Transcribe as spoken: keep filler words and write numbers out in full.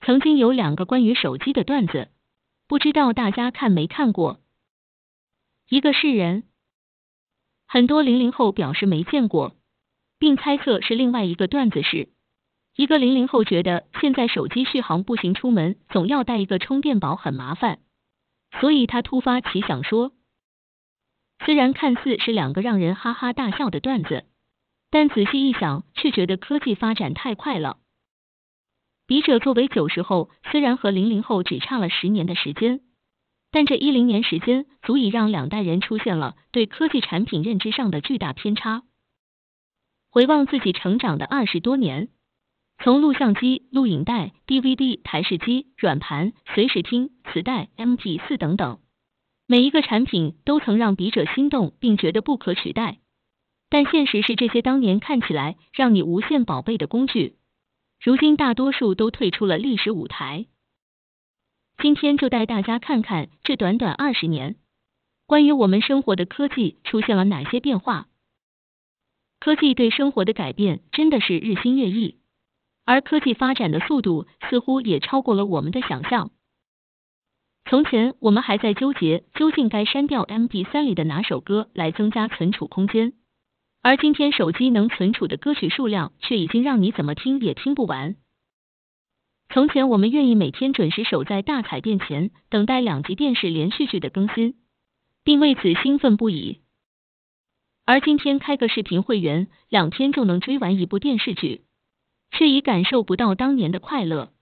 曾经有两个关于手机的段子，不知道大家看没看过。一个是人，很多零零后表示没见过，并猜测是另外一个段子是，一个零零后觉得现在手机续航不行，出门总要带一个充电宝很麻烦，所以他突发奇想说。虽然看似是两个让人哈哈大笑的段子，但仔细一想，却觉得科技发展太快了。笔者作为九十后，虽然和零零后只差了十年的时间，但这一零年时间足以让两代人出现了对科技产品认知上的巨大偏差。回望自己成长的二十多年，从录像机、录影带、D V D、台式机、软盘、随时听、磁带、M P 四 等等，每一个产品都曾让笔者心动并觉得不可取代。但现实是，这些当年看起来让你无限宝贝的工具，如今大多数都退出了历史舞台。今天就带大家看看这短短二十年，关于我们生活的科技出现了哪些变化。科技对生活的改变真的是日新月异，而科技发展的速度似乎也超过了我们的想象。从前我们还在纠结究竟该删掉 M P 三 里的哪首歌来增加存储空间，而今天手机能存储的歌曲数量却已经让你怎么听也听不完。从前我们愿意每天准时守在大彩电前，等待两集电视连续剧的更新，并为此兴奋不已。而今天开个视频会员，两天就能追完一部电视剧，却已感受不到当年的快乐。